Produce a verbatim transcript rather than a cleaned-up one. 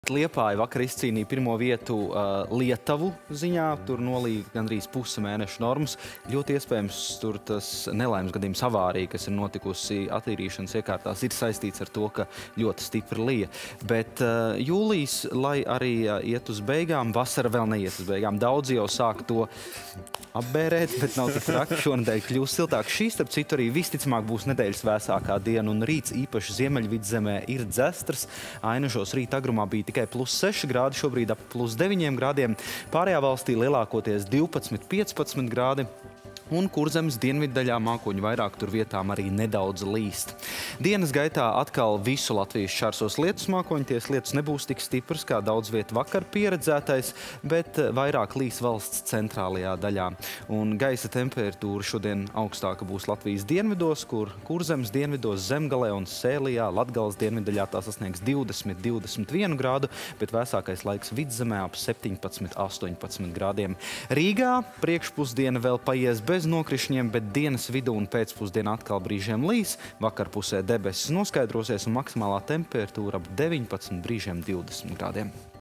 Liepāja vakar izcīnīja pirmo vietu uh, Lietuvu ziņā, tur nolīja gandrīz pusi mēneša normas. Ļoti iespējams, tur tas nelaimes gadījums avārija, kas ir notikusi attīrīšanas iekārtās, ir saistīts ar to, ka ļoti stipri lija. Bet uh, jūlijas, lai arī uh, iet uz beigām, vasara vēl neiet uz beigām. Daudzi jau sāk to apbērēt, bet nav tik traki. Šonedēļ kļūs siltāk. Šī, starp citu, arī visticamāk būs nedēļas vēsākā diena, un rīts īpaši Ziemeļvidzemē ir dzestrs. Ainažos rīta agrumā bija tikai plus seši grādi, šobrīd ap plus deviņiem grādiem. Pārējā valstī lielākoties divpadsmit, piecpadsmit grādi. Un Kurzemes dienviddaļā mākoņu vairāk, tur vietām arī nedaudz līst. Dienas gaitā atkal visu Latvijas šķērsos lietus mākoņi. Ties lietus nebūs tik stiprs, kā daudz vietu vakar pieredzētais, bet vairāk līs valsts centrālajā daļā. Un gaisa temperatūra šodien augstāka būs Latvijas dienvidos, kur Kurzemes dienvidos, Zemgalē un Sēlijā, Latgales dienviddaļā tā sasniegs divdesmit, divdesmit vienu grādu, bet vēsākais laiks Vidzemē ap septiņpadsmit, astoņpadsmit grādiem. Rīgā priekšpusdiena vēl paies bez nokrišņiem, bet dienas vidū un pēcpusdienā atkal brīžiem līs. Vakarpusē debesis noskaidrosies un maksimālā temperatūra ap deviņpadsmit, brīžiem divdesmit grādiem.